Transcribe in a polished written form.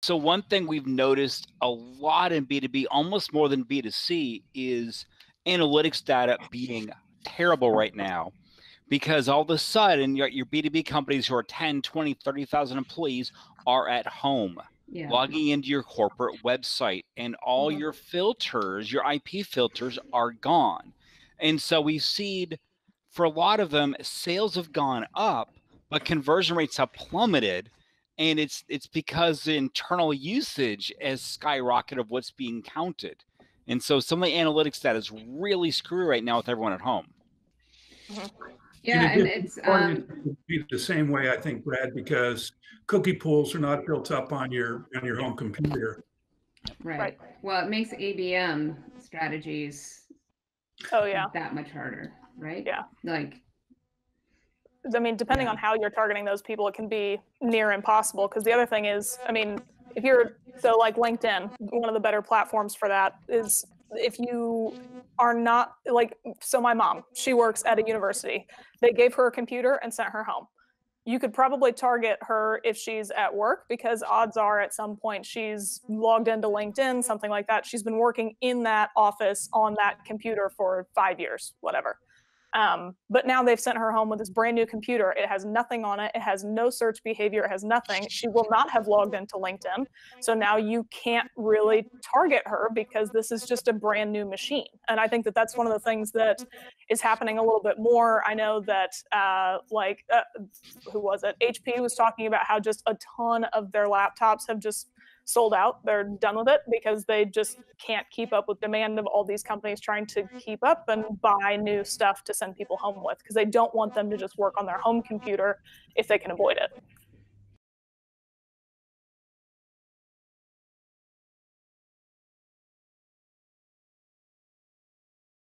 So one thing we've noticed a lot in B2B, almost more than B2C, is analytics data being terrible right now, because all of a sudden your B2B companies who are 10, 20, 30,000 employees are at home, logging into your corporate website, and all your filters, your IP filters, are gone. And so we've seen, for a lot of them, sales have gone up, but conversion rates have plummeted. And it's because the internal usage has skyrocketed of what's being counted. And so some of the analytics data is really screwy right now with everyone at home. Yeah, and it's the same way, I think, Brad, because cookie pools are not built up on your home computer. Right. Well, it makes ABM strategies that much harder, right? Yeah. Like, I mean, depending on how you're targeting those people, it can be near impossible. Because the other thing is, I mean, if you're, so like LinkedIn, one of the better platforms for that is if you are not, like, so my mom, she works at a university. They gave her a computer and sent her home. You could probably target her if she's at work, because odds are at some point she's logged into LinkedIn, something like that. She's been working in that office on that computer for 5 years, whatever. But now they've sent her home with this brand new computer. It has nothing on it. It has no search behavior. It has nothing. She will not have logged into LinkedIn. So now you can't really target her because this is just a brand new machine. And I think that that's one of the things that is happening a little bit more. I know that who was it? HP was talking about how just a ton of their laptops have just sold out. They're done with it because they just can't keep up with demand of all these companies trying to keep up and buy new stuff to send people home with, because they don't want them to just work on their home computer if they can avoid it.